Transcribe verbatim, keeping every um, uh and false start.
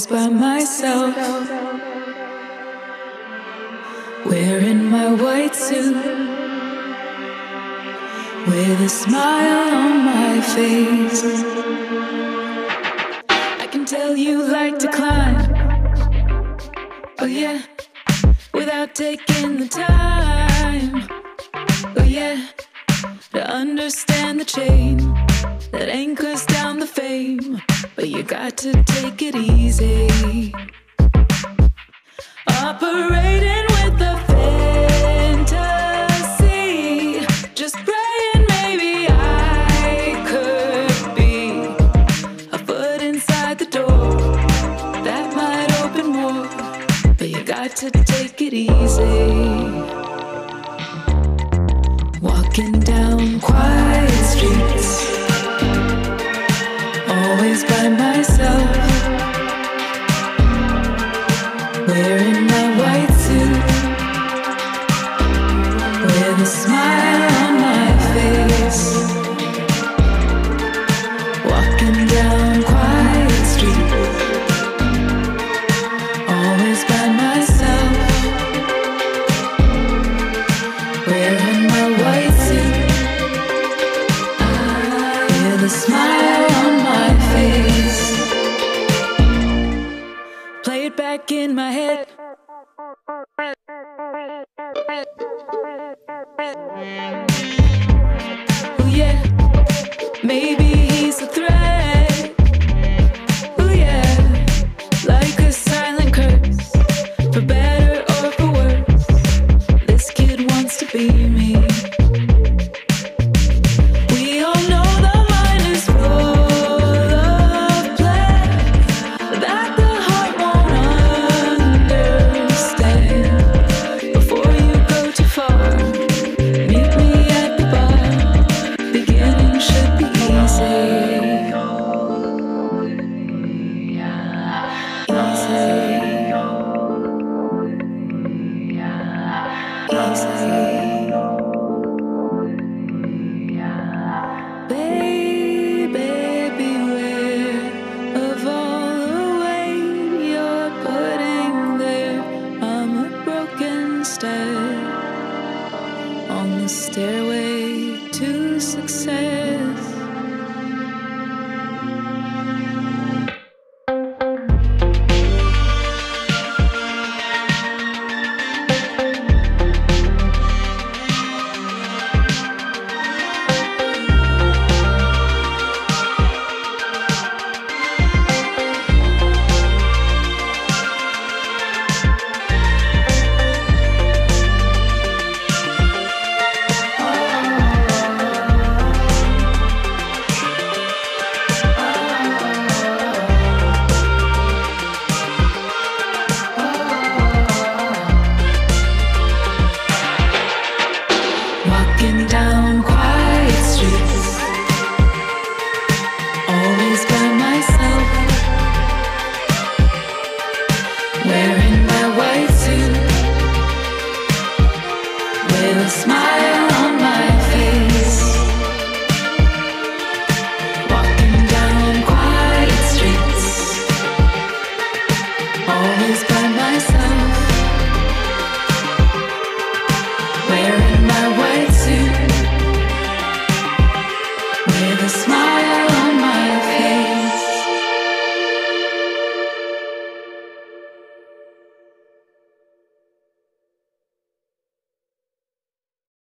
always by myself, wearing my white suit, with a smile on my face. I can tell you like to climb, oh yeah, without taking the time, oh yeah, to understand the chain that anchors down the fame. But you got to take it easy, operating with a fantasy, just praying maybe I could be a foot inside the door that might open more. But you got to take it easy, walking down quiet streets, always by myself, wearing my white suit, with a smile on my face, walking down quiet streets, always by myself, wearing my white suit, with a smile on my face. Play it back in my head. Oh yeah, maybe he's a threat. Oh yeah, like a silent curse, for better or for worse. This kid wants to be me. We all know the mind is full of plans that the heart won't understand. Before you go too far, meet me at the bar. Beginning should be easy. Baby, beware of all the weight you're putting there. I'm a broken step on the stairway to success. Walking down quiet streets, always by myself, wearing my white suit, with a smile